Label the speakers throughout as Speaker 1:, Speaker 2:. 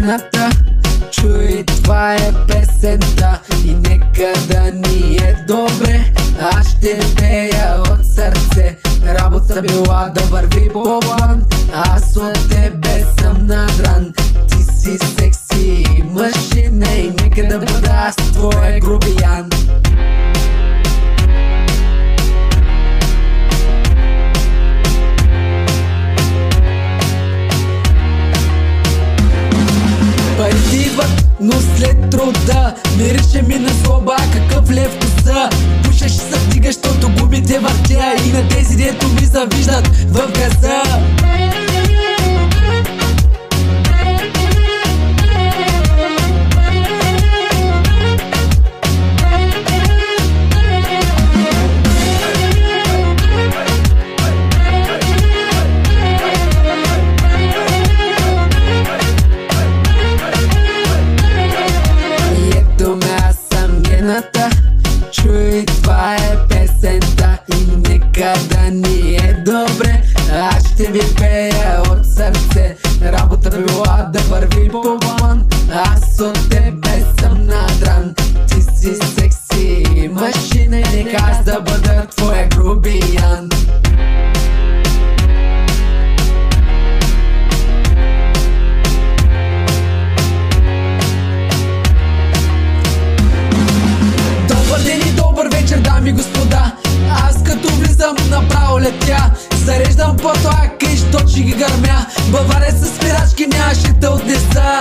Speaker 1: гината. Чуй, това е песента и нека да ни е добре. Аз ще пея от сърце, работа била да върви по план. Аз от тебе съм надран, ти си секси машина и нека да бъда аз твоя грубиян. Парите идват, но след труда мирише ми на злоба, какъв лев вкуса. Пушеш и се вдигаш, щото губите въртя и на тези, дето ми завиждат в газа. Чуй, това е песента и нека да ни е добре. Аз ще ви пея от сърце, работа била да върви по план. Аз от тебе съм надран, ти си секси машина и нека аз да бъда твоя грубиян. Дами и господа, аз като влизам направо летя. Зареждам по-тлака и щочи ги гърмя. Бавария с спирачки нямаше да отнеса.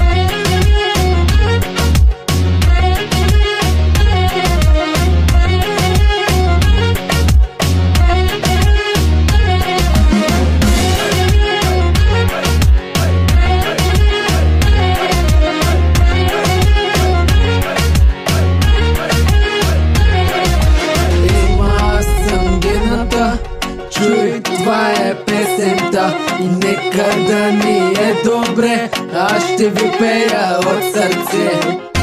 Speaker 1: Чуй, това е песента и нека да ни е добре. Аз ще ви пея от сърце.